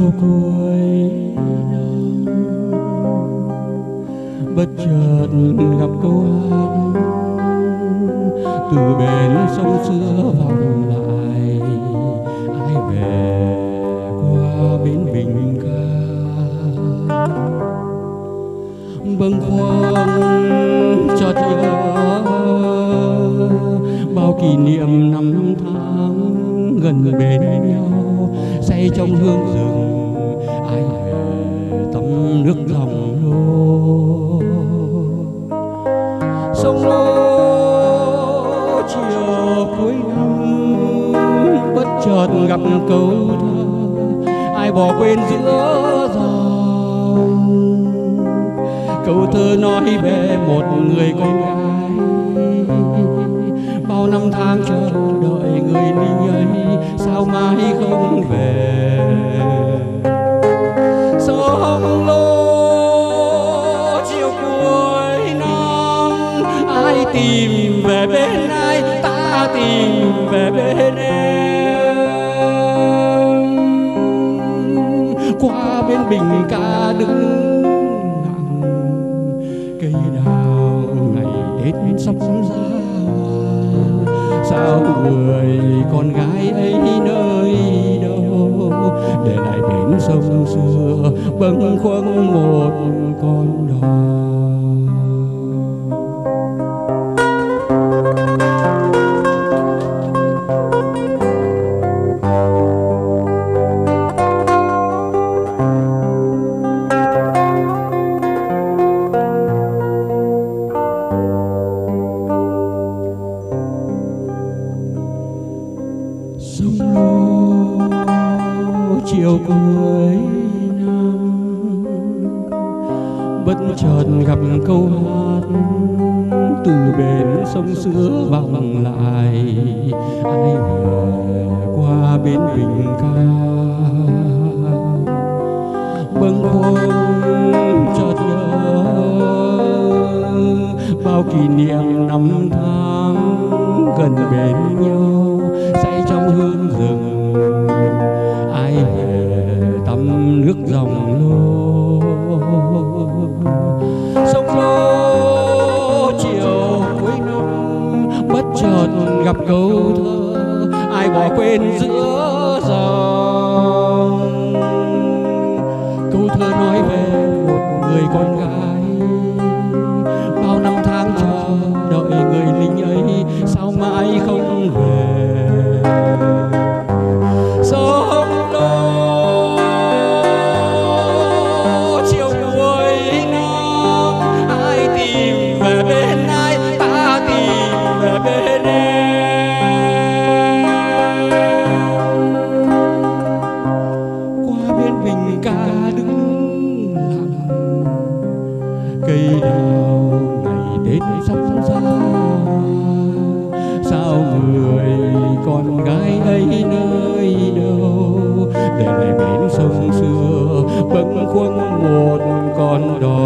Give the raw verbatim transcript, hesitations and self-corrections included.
chiều cuối năm, bất chợt gặp câu hát từ bên sông xưa vọng lại. Ai về qua bến Bình Ca, bâng khuâng chợt nhớ bao kỷ niệm năm tháng gần bên nhau, say trong hương rừng. Ai về tắm nước lòng lô, sông lô chiều cuối năm, bất chợt gặp câu thơ ai bỏ quên giữa dòng. Câu thơ nói về một người con gái bao năm tháng chờ đợi người lính ấy, sao mãi không về. Sông lô chiều cuối năm, ai tìm về bên ai, ta tìm về bên em. Qua bên Bình Ca đứng lặng, cây đào ngày Tết sắp ra. Sao người con gái ấy nơi đâu, để lại bến sông xưa bâng khuâng một con đò. Sông lô chiều cuối năm, bất chợt gặp câu hát từ bên sông xưa vọng lại. Ai về qua bến Bình Ca, bâng khuâng chợt nhớ bao kỷ niệm năm tháng gần bên nhau, say trong hương rừng. Ai về tắm nước dòng lô, sông lô chiều cuối năm, bất chợt gặp câu thơ ai bỏ quên giữa dòng. Câu thơ nói về một người con gái bao năm tháng chờ đợi người lính ấy, sao mãi không về. Sông lô chiều cuối năm, ai tìm về bên ai, ta tìm về bên em. Qua bên Bình Ca đứng lặng, cây đào ngày Tết sắp ra. Sao người con gái ấy nơi đâu, để lại bến sông xưa bâng khuâng một con đò.